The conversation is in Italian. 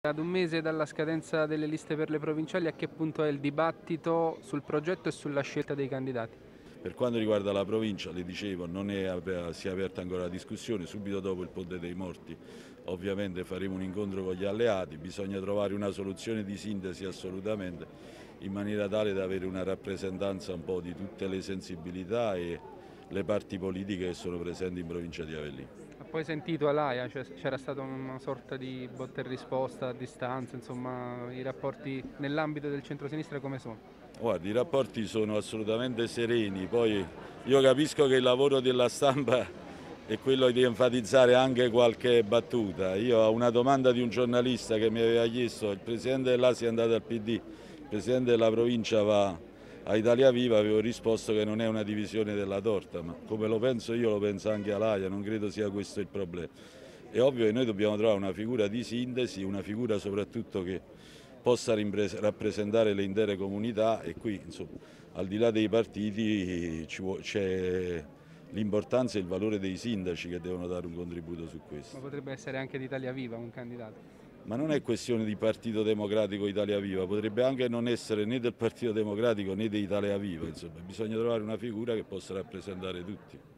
Ad un mese dalla scadenza delle liste per le provinciali, a che punto è il dibattito sul progetto e sulla scelta dei candidati? Per quanto riguarda la provincia, le dicevo, si è aperta ancora la discussione, subito dopo il Ponte dei Morti ovviamente faremo un incontro con gli alleati, bisogna trovare una soluzione di sintesi assolutamente, in maniera tale da avere una rappresentanza un po' di tutte le sensibilità e le parti politiche che sono presenti in provincia di Avellino. Ha poi sentito Alaia, cioè c'era stata una sorta di botta e risposta a distanza, insomma, i rapporti nell'ambito del centro-sinistra come sono? Guardi, i rapporti sono assolutamente sereni, poi io capisco che il lavoro della stampa è quello di enfatizzare anche qualche battuta. Io a una domanda di un giornalista che mi aveva chiesto, il presidente dell'Asia è andato al PD, il presidente della provincia va a Italia Viva, avevo risposto che non è una divisione della torta, ma come lo penso io lo pensa anche Alaia, non credo sia questo il problema. È ovvio che noi dobbiamo trovare una figura di sintesi, una figura soprattutto che possa rappresentare le intere comunità e qui, insomma, al di là dei partiti c'è l'importanza e il valore dei sindaci che devono dare un contributo su Ma questo. potrebbe essere anche di Italia Viva un candidato. Ma non è questione di Partito Democratico Italia Viva, potrebbe anche non essere né del Partito Democratico né di Italia Viva, insomma, bisogna trovare una figura che possa rappresentare tutti.